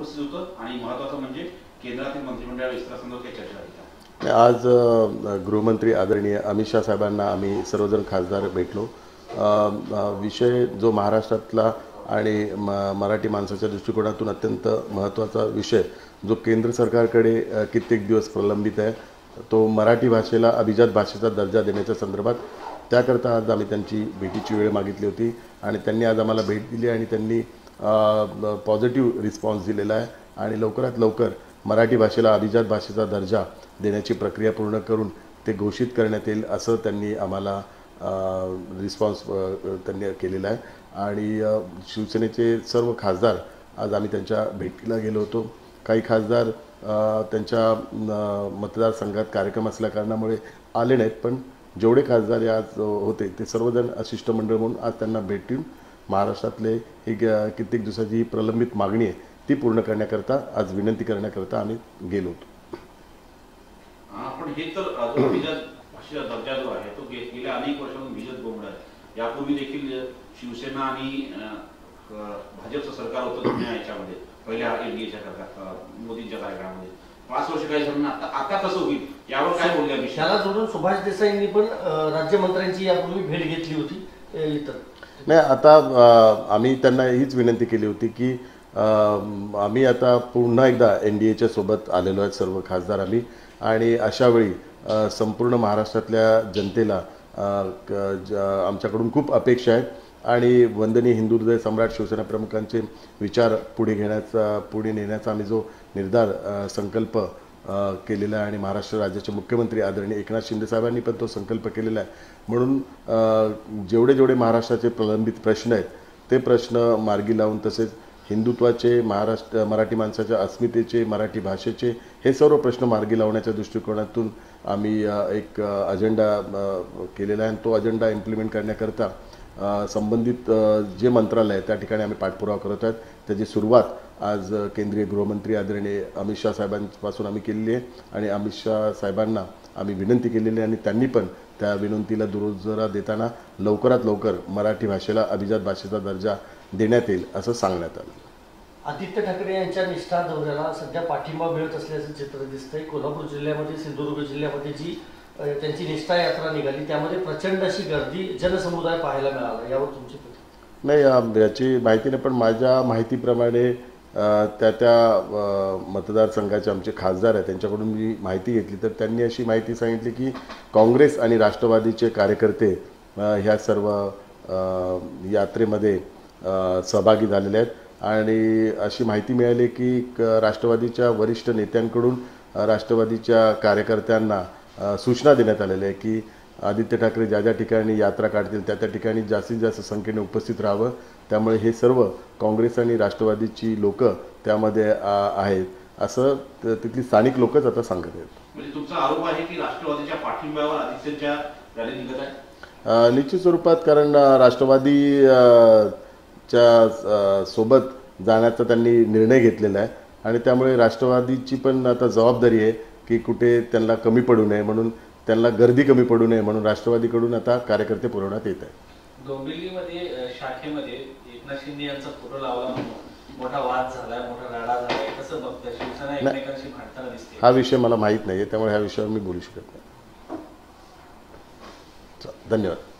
उपस्थित होतं आणि महत्त्वाचं म्हणजे केंद्रातील मंत्रिमंडळ विस्तारासंदर्भात चर्चा झाली। आज गृहमंत्री आदरणीय अमित शाह साहेबांना आम्ही सर्वजण खासदार भेटलो। विषय जो महाराष्ट्रातला आणि मराठी माणसाच्या दृष्टिकोनातून अत्यंत महत्त्वाचा विषय जो केंद्र सरकारकडे कित्येक दिवस प्रलंबित आहे तो मराठी भाषेला अभिजात भाषेचा दर्जा देण्याच्या संदर्भात त्याकरता आज आम्ही त्यांची भेटीची वेळ मागितली होती आणि त्यांनी आज आम्हाला भेट दिली आणि त्यांनी पॉझिटिव्ह रिस्पॉन्स दिलेला आहे आणि लवकरात लवकर मराठी भाषेला अभिजात भाषेचा दर्जा देण्याची प्रक्रिया पूर्ण करून ते घोषित करण्यात येईल असं त्यांनी आम्हाला रिस्पॉन्स त्यांनी केलेला आहे। आणि शिवसेनेचे सर्व खासदार आज आम्ही त्यांच्या भेटीला गेलो होतो। काही खासदार त्यांच्या मतदारसंघात कार्यक्रम असल्या कारणामुळे आले नाहीत, पण जेवढे खासदार आज होते ते सर्वजण शिष्टमंडळ म्हणून आज त्यांना भेटून महाराष्ट्रातले ही कित्येक दिवसाची ही प्रलंबित मागणी आहे ती पूर्ण करण्याकरता आज विनंती करण्याकरता आम्ही गेलो होतो। पण हे तर अभिजात भाषेचा दर्जा जो आहे तो गेल्या अनेक वर्षांपासून भिजत घोंगडा आहे। यापूर्वी देखील शिवसेना आणि भाजपचं सरकार होतं जुन्या याच्यामध्ये पहिल्या एनडीएच्या मोदींच्या कार्यकाळामध्ये 5 वर्ष काही झालं ना, आता कसं होईल यावर काय बोलले अमित शाह? त्याला जोडून सुभाष देसाईंनी पण राज्यमंत्र्यांची यापूर्वी भेट घेतली होती। इतर नाही, आता आम्ही त्यांना हीच विनंती केली होती की आम्ही आता पुन्हा एकदा एनडीएच्या सोबत आलेलो आहेत सर्व खासदार आम्ही, आणि अशा वेळी संपूर्ण महाराष्ट्रातल्या जनतेला आमच्याकडून खूप अपेक्षा आहेत आणि वंदनीय हिंदू हृदय सम्राट शिवसेना प्रमुखांचे विचार पुढे नेण्याचा आम्ही जो निर्धार संकल्प केलेला आहे आणि महाराष्ट्र राज्याचे मुख्यमंत्री आदरणीय एकनाथ शिंदे साहेबांनी पण तो संकल्प केलेला आहे। म्हणून जेवढे महाराष्ट्राचे प्रलंबित प्रश्न आहेत ते प्रश्न मार्गी लावून तसेच हिंदुत्वाचे मराठी माणसाच्या अस्मितेचे मराठी भाषेचे हे सर्व प्रश्न मार्गी लावण्याच्या दृष्टिकोनातून आम्ही एक अजेंडा केलेला आहे। तो अजेंडा इम्प्लिमेंट करण्याकरता संबंधित जे मंत्रालय आहे त्या ठिकाणी आम्ही पाठपुरावा करत आहोत। त्याची सुरुवात आज केंद्रीय गृहमंत्री आदरणीय अमित शाह साहेबांपासून आम्ही केलेली आहे आणि अमित शाह साहेबांना आम्ही विनंती केलेली आहे आणि त्यांनी पण त्या विनंतीला दुजोरा देताना लवकरात लवकर मराठी भाषेला अभिजात भाषेचा दर्जा देण्यात येईल असं सांगण्यात आलं। आदित्य ठाकरे यांच्या निष्ठा दौऱ्याला सध्या पाठिंबा मिळत असल्याचं चित्र दिसतंय। कोल्हापूर जिल्ह्यामध्ये सिंधुदुर्ग जिल्ह्यामध्ये जी त्यांची निष्ठा यात्रा निघाली त्यामध्ये प्रचंड अशी गर्दी जनसमुदाय पाहायला मिळाला, यावर तुमची प्रतिक्रिया? नाही, याची माहिती नाही, पण माझ्या माहितीप्रमाणे त्या मतदारसंघाचे आमचे खासदार आहेत त्यांच्याकडून मी माहिती घेतली तर त्यांनी अशी माहिती सांगितली की काँग्रेस आणि राष्ट्रवादीचे कार्यकर्ते ह्या सर्व यात्रेमध्ये सहभागी झालेले आहेत आणि अशी माहिती मिळाली की राष्ट्रवादीच्या वरिष्ठ नेत्यांकडून राष्ट्रवादीच्या कार्यकर्त्यांना सूचना देण्यात आलेल्या आहे की आदित्य ठाकरे ज्या ठिकाणी यात्रा काढतील त्या ठिकाणी जास्तीत जास्त संख्येने उपस्थित राहावं। त्यामुळे हे सर्व काँग्रेस आणि राष्ट्रवादीची लोक त्यामध्ये आहेत असं तिथली स्थानिक लोकच आता सांगत आहेत। म्हणजे तुमचा आरोप आहे की राष्ट्रवादीच्या पाठिंब्यावर आदित्यच्या रॅली निघत आहे? निश्चित स्वरूपात, कारण राष्ट्रवादीच्या सोबत जाण्याचा त्यांनी निर्णय घेतलेला आहे आणि त्यामुळे राष्ट्रवादीची पण आता जबाबदारी आहे की कुठे त्यांना कमी पडू नये म्हणून त्यांना गर्दी कमी पडू नये म्हणून राष्ट्रवादीकडून आता कार्यकर्ते पुरवण्यात येत आहेत। डोंबिवलीमध्ये शाखेमध्ये एकनाथ शिंदे यांचा फोटो लावला म्हणून मोठा वाद झालाय, मोठा राडा झालाय, कसं बघता? शिवसेना एकमेकांशी भांडताना दिसते। हा विषय मला माहीत नाहीये त्यामुळे ह्या विषयावर मी बोलू शकत नाही। धन्यवाद।